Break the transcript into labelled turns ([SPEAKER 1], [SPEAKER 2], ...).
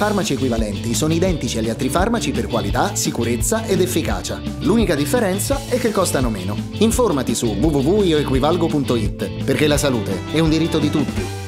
[SPEAKER 1] farmaci equivalenti sono identici agli altri farmaci per qualità, sicurezza ed efficacia. L'unica differenza è che costano meno. Informati su www.ioequivalgo.it, perché la salute è un diritto di tutti.